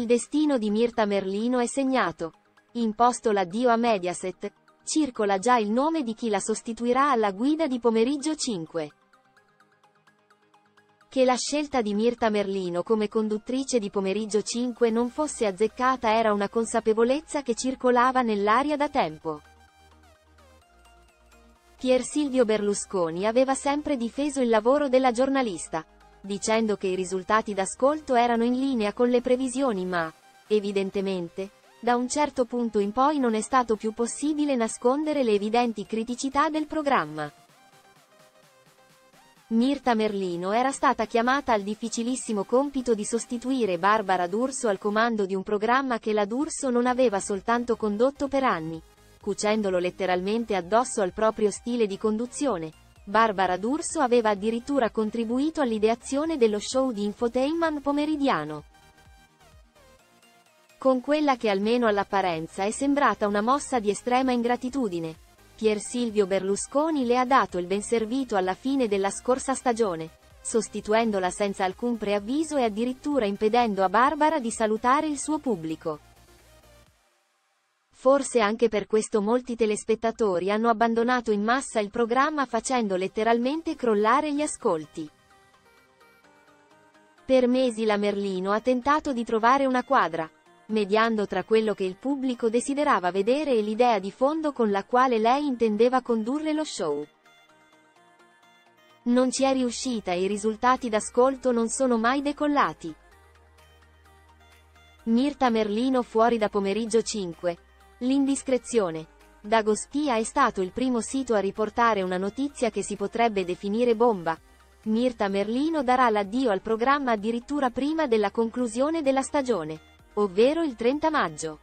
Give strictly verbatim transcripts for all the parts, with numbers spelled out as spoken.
destino di Mirta Merlino è segnato. Imposto l'addio a Mediaset, circola già il nome di chi la sostituirà alla guida di Pomeriggio cinque. Che la scelta di Mirta Merlino come conduttrice di Pomeriggio cinque non fosse azzeccata era una consapevolezza che circolava nell'aria da tempo. Pier Silvio Berlusconi aveva sempre difeso il lavoro della giornalista, dicendo che i risultati d'ascolto erano in linea con le previsioni ma, evidentemente, da un certo punto in poi non è stato più possibile nascondere le evidenti criticità del programma. Mirta Merlino era stata chiamata al difficilissimo compito di sostituire Barbara D'Urso al comando di un programma che la D'Urso non aveva soltanto condotto per anni, cucendolo letteralmente addosso al proprio stile di conduzione. Barbara D'Urso aveva addirittura contribuito all'ideazione dello show di infotainment pomeridiano. Con quella che almeno all'apparenza è sembrata una mossa di estrema ingratitudine, Pier Silvio Berlusconi le ha dato il benservito alla fine della scorsa stagione, sostituendola senza alcun preavviso e addirittura impedendo a Barbara di salutare il suo pubblico. Forse anche per questo molti telespettatori hanno abbandonato in massa il programma facendo letteralmente crollare gli ascolti. Per mesi la Merlino ha tentato di trovare una quadra, mediando tra quello che il pubblico desiderava vedere e l'idea di fondo con la quale lei intendeva condurre lo show. Non ci è riuscita e i risultati d'ascolto non sono mai decollati. Mirta Merlino fuori da Pomeriggio cinque. L'indiscrezione. Dagospia è stato il primo sito a riportare una notizia che si potrebbe definire bomba. Mirta Merlino darà l'addio al programma addirittura prima della conclusione della stagione, ovvero il trenta maggio.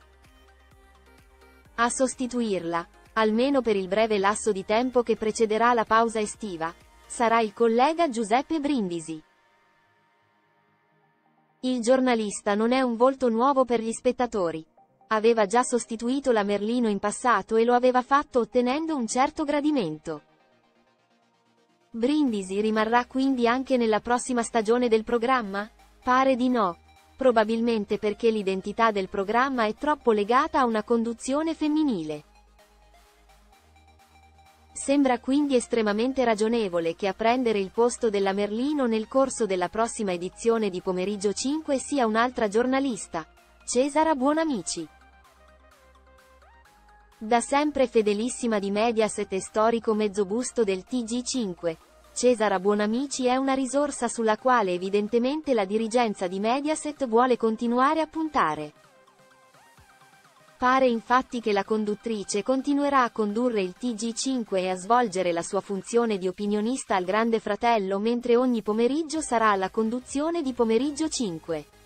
A sostituirla, almeno per il breve lasso di tempo che precederà la pausa estiva, sarà il collega Giuseppe Brindisi. Il giornalista non è un volto nuovo per gli spettatori. Aveva già sostituito la Merlino in passato e lo aveva fatto ottenendo un certo gradimento. Brindisi rimarrà quindi anche nella prossima stagione del programma? Pare di no. Probabilmente perché l'identità del programma è troppo legata a una conduzione femminile. Sembra quindi estremamente ragionevole che a prendere il posto della Merlino nel corso della prossima edizione di Pomeriggio cinque sia un'altra giornalista, Cesara Buonamici. Da sempre fedelissima di Mediaset e storico mezzobusto del T G cinque, Cesara Buonamici è una risorsa sulla quale evidentemente la dirigenza di Mediaset vuole continuare a puntare. Pare infatti che la conduttrice continuerà a condurre il T G cinque e a svolgere la sua funzione di opinionista al Grande Fratello mentre ogni pomeriggio sarà alla conduzione di Pomeriggio cinque.